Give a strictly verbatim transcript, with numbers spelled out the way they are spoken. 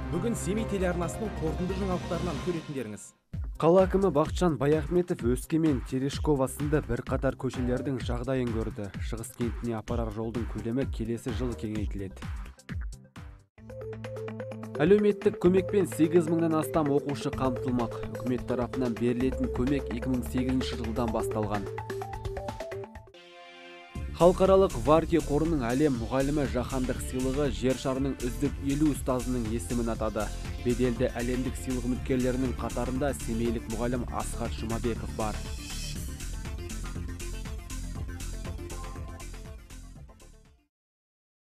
Бүгін Семей телеарнасының қорытынды жаңалықтарынан көретіндеріңіз. Қала әкімі Бақытжан Баяхметов Өскемен, Терешкова сынды бірқатар көшелердің жағдайын көрді. Шығыс кентіне апарар жолдың көлемі келесі жылы кеңейтіледі. Әлеуметтік көмекпен сегіз мыңнан астам оқушы қамтылмақ. Үкімет тарапынан берілетін көмек екі мың сегізінші жылдан басталған. Халықаралық Варки қорының әлем мұғалімі жаһандық сыйлығы жер шарының үздік елу ұстазының есімін атады. Беделді әлемдік сыйлық үміткерлерінің қатарында семейлік мұғалім Асхат Жұмабеков бар.